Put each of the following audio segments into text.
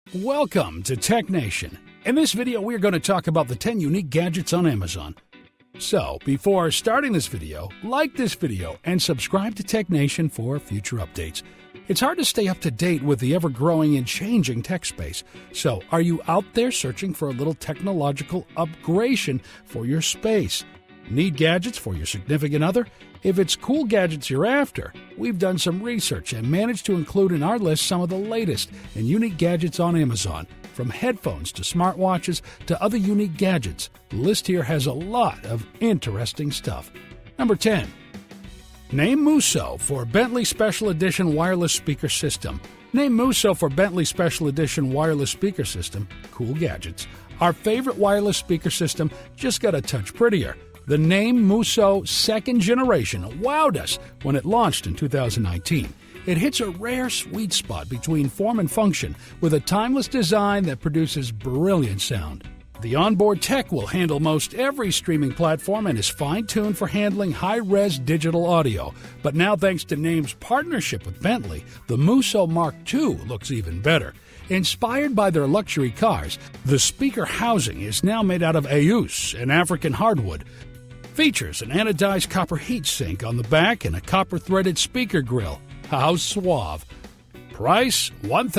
Welcome to Tech Nation. In this video, we're going to talk about the 10 unique gadgets on Amazon. So, before starting this video, like this video and subscribe to Tech Nation for future updates. It's hard to stay up to date with the ever-growing and changing tech space. So, are you out there searching for a little technological upgradation for your space? Need gadgets for your significant other? If it's cool gadgets you're after, we've done some research and managed to include in our list some of the latest and unique gadgets on Amazon. From headphones to smartwatches to other unique gadgets, the list here has a lot of interesting stuff. Number 10. Name Muso for Bentley Special Edition Wireless Speaker System. Name Muso for Bentley Special Edition Wireless Speaker System. Cool gadgets. Our favorite wireless speaker system just got a touch prettier. The Name Muso second generation wowed us when it launched in 2019. It hits a rare sweet spot between form and function with a timeless design that produces brilliant sound. The onboard tech will handle most every streaming platform and is fine-tuned for handling high-res digital audio. But now, thanks to Name's partnership with Bentley, the Muso Mark II looks even better. Inspired by their luxury cars, the speaker housing is now made out of Ayus, an African hardwood. Features an anodized copper heatsink on the back and a copper-threaded speaker grille. How suave. Price,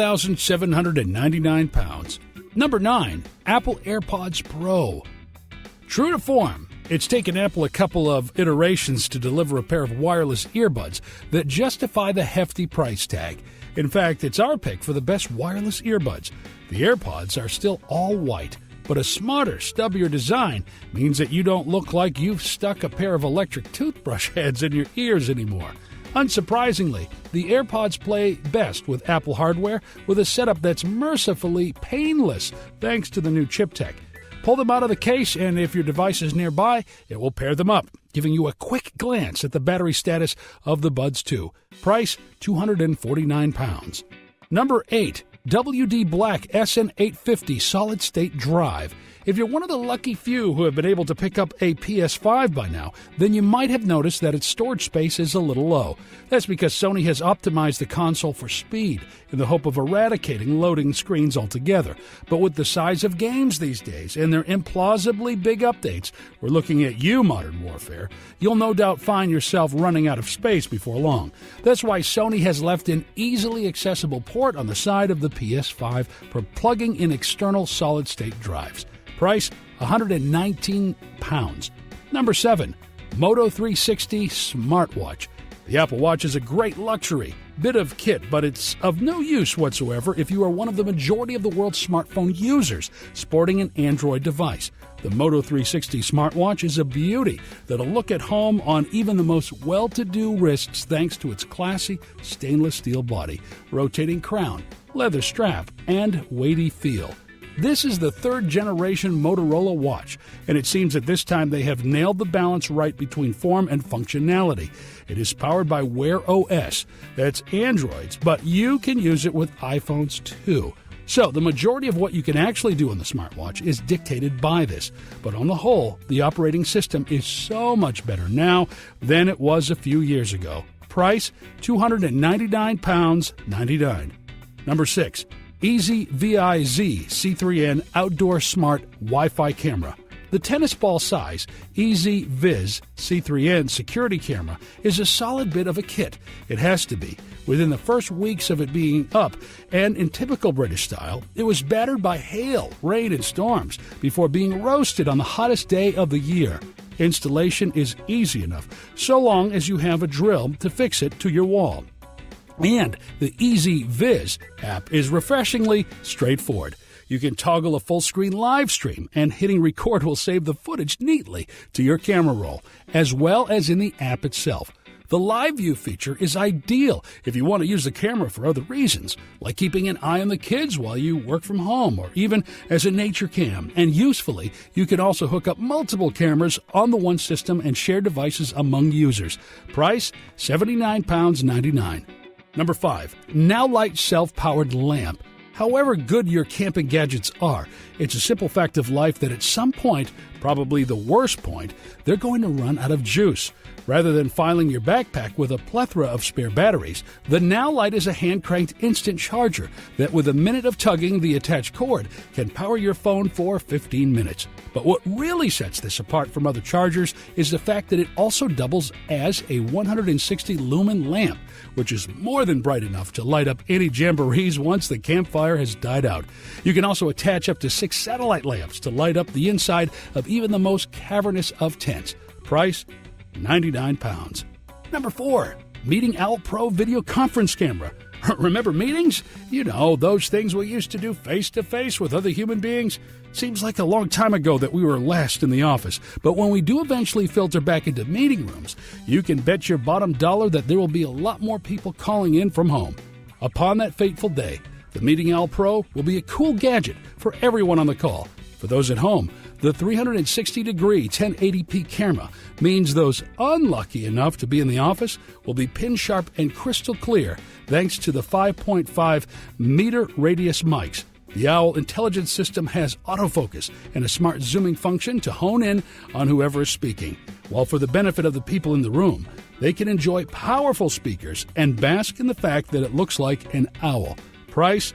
£1,799. Number 9. Apple AirPods Pro. True to form, it's taken Apple a couple of iterations to deliver a pair of wireless earbuds that justify the hefty price tag. In fact, it's our pick for the best wireless earbuds. The AirPods are still all white, but a smarter, stubbier design means that you don't look like you've stuck a pair of electric toothbrush heads in your ears anymore. Unsurprisingly, the AirPods play best with Apple hardware with a setup that's mercifully painless thanks to the new chip tech. Pull them out of the case, and if your device is nearby, it will pair them up, giving you a quick glance at the battery status of the Buds 2. Price, £249. Number 8. WD Black SN850 Solid-State Drive. If you're one of the lucky few who have been able to pick up a PS5 by now, then you might have noticed that its storage space is a little low. That's because Sony has optimized the console for speed in the hope of eradicating loading screens altogether. But with the size of games these days and their implausibly big updates, we're looking at you, Modern Warfare. You'll no doubt find yourself running out of space before long. That's why Sony has left an easily accessible port on the side of the PS5 for plugging in external solid-state drives. Price, £119. Number 7. Moto 360 Smartwatch. The Apple Watch is a great luxury bit of kit, but it's of no use whatsoever if you are one of the majority of the world's smartphone users sporting an Android device. The Moto 360 smartwatch is a beauty that'll look at home on even the most well-to-do wrists thanks to its classy stainless steel body, rotating crown, leather strap, and weighty feel. This is the third-generation Motorola watch, and it seems at this time they have nailed the balance right between form and functionality. It is powered by Wear OS. That's Androids, but you can use it with iPhones too. So the majority of what you can actually do on the smartwatch is dictated by this. But on the whole, the operating system is so much better now than it was a few years ago. Price, £299.99. Number 6. EasyViz C3N Outdoor Smart Wi-Fi Camera. The tennis ball size EasyViz C3N security camera is a solid bit of a kit. It has to be. Within the first weeks of it being up, and in typical British style, it was battered by hail, rain, and storms before being roasted on the hottest day of the year. Installation is easy enough, so long as you have a drill to fix it to your wall. And the EasyViz app is refreshingly straightforward. You can toggle a full-screen live stream, and hitting record will save the footage neatly to your camera roll, as well as in the app itself. The Live View feature is ideal if you want to use the camera for other reasons, like keeping an eye on the kids while you work from home, or even as a nature cam. And usefully, you can also hook up multiple cameras on the one system and share devices among users. Price, £79.99. Number 5. Nowlight Self-Powered Lamp. However good your camping gadgets are, it's a simple fact of life that at some point, probably the worst point, they're going to run out of juice. Rather than filing your backpack with a plethora of spare batteries, the Now Lite is a hand-cranked instant charger that with a minute of tugging the attached cord can power your phone for 15 minutes. But what really sets this apart from other chargers is the fact that it also doubles as a 160 lumen lamp, which is more than bright enough to light up any jamborees once the campfire has died out. You can also attach up to 6 satellite lamps to light up the inside of even the most cavernous of tents. Price, £99. Number 4. Meeting Owl Pro Video Conference Camera. Remember meetings? You know, those things we used to do face-to-face with other human beings. Seems like a long time ago that we were last in the office, but when we do eventually filter back into meeting rooms, you can bet your bottom dollar that there will be a lot more people calling in from home. Upon that fateful day, the Meeting Owl Pro will be a cool gadget for everyone on the call. For those at home, the 360-degree 1080p camera means those unlucky enough to be in the office will be pin-sharp and crystal clear thanks to the 5.5-meter radius mics. The Owl Intelligence System has autofocus and a smart zooming function to hone in on whoever is speaking. While for the benefit of the people in the room, they can enjoy powerful speakers and bask in the fact that it looks like an owl. Price,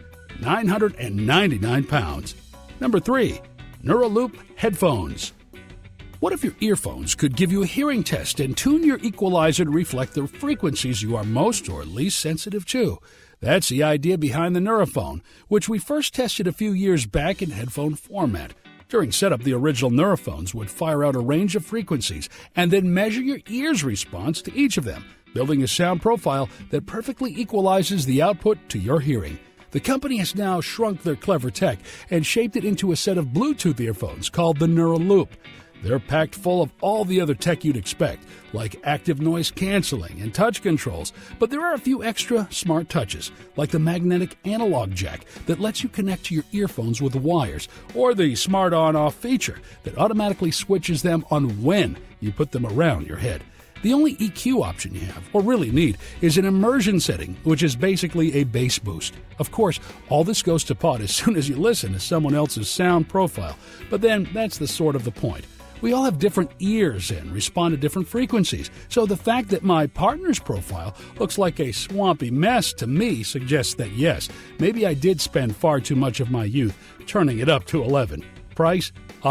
£999. Number 3. Neuraloop headphones. What if your earphones could give you a hearing test and tune your equalizer to reflect the frequencies you are most or least sensitive to? That's the idea behind the Neurophone, which we first tested a few years back in headphone format. During setup, the original Neurophones would fire out a range of frequencies and then measure your ear's response to each of them, building a sound profile that perfectly equalizes the output to your hearing. The company has now shrunk their clever tech and shaped it into a set of Bluetooth earphones called the Neuraloop. They're packed full of all the other tech you'd expect, like active noise canceling and touch controls, but there are a few extra smart touches, like the magnetic analog jack that lets you connect to your earphones with wires, or the smart on-off feature that automatically switches them on when you put them around your head. The only EQ option you have, or really need, is an immersion setting, which is basically a bass boost. Of course, all this goes to pot as soon as you listen to someone else's sound profile, but then that's the sort of the point. We all have different ears and respond to different frequencies, so the fact that my partner's profile looks like a swampy mess to me suggests that yes, maybe I did spend far too much of my youth turning it up to 11. Price,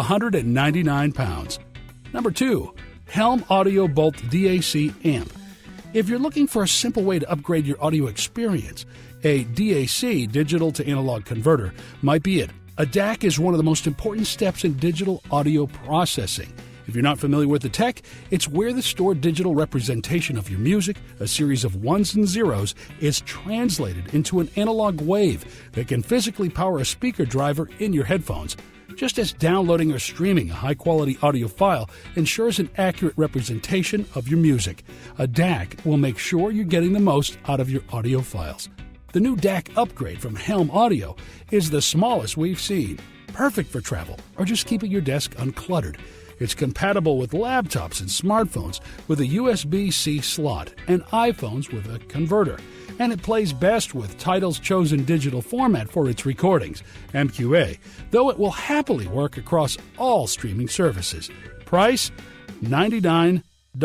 £199. Number 2. Helm Audio Bolt DAC Amp. If you're looking for a simple way to upgrade your audio experience, a DAC, digital to analog converter, might be it. A DAC is one of the most important steps in digital audio processing. If you're not familiar with the tech, it's where the stored digital representation of your music, a series of ones and zeros, is translated into an analog wave that can physically power a speaker driver in your headphones. Just as downloading or streaming a high-quality audio file ensures an accurate representation of your music, a DAC will make sure you're getting the most out of your audio files. The new DAC upgrade from Helm Audio is the smallest we've seen, perfect for travel or just keeping your desk uncluttered. It's compatible with laptops and smartphones with a USB-C slot and iPhones with a converter. And it plays best with Tidal's chosen digital format for its recordings, MQA, though it will happily work across all streaming services. Price, $99.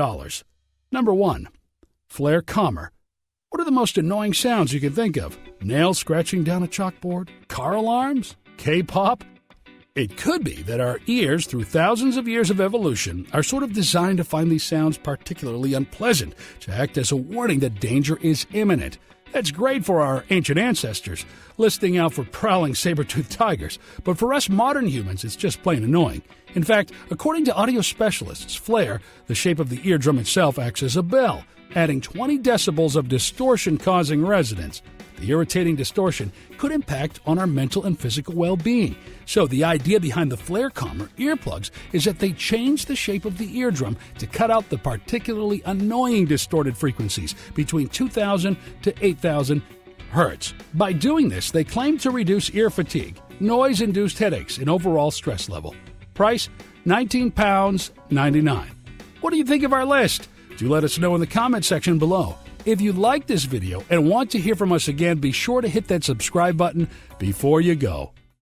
Number 1. Flair Calmer. What are the most annoying sounds you can think of? Nails scratching down a chalkboard? Car alarms? K-pop? It could be that our ears, through thousands of years of evolution, are sort of designed to find these sounds particularly unpleasant, to act as a warning that danger is imminent. That's great for our ancient ancestors, listening out for prowling saber-toothed tigers, but for us modern humans, it's just plain annoying. In fact, according to audio specialists, Flair, the shape of the eardrum itself acts as a bell, adding 20 decibels of distortion-causing resonance. The irritating distortion could impact on our mental and physical well-being. So the idea behind the Flair Calmer earplugs is that they change the shape of the eardrum to cut out the particularly annoying distorted frequencies between 2,000 to 8,000 hertz. By doing this, they claim to reduce ear fatigue, noise-induced headaches, and overall stress level. Price, £19.99. What do you think of our list? Do let us know in the comment section below. If you like this video and want to hear from us again, be sure to hit that subscribe button before you go.